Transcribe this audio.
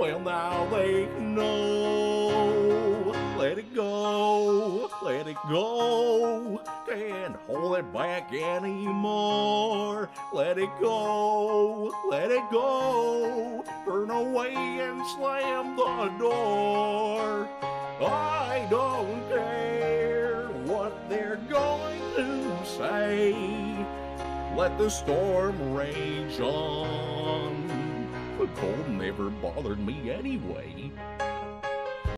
Well, now they know. Let it go, let it go. Can't hold it back anymore. Let it go, let it go. Turn away and slam the door. I don't care what they're going to say. Let the storm rage on. The cold never bothered me anyway.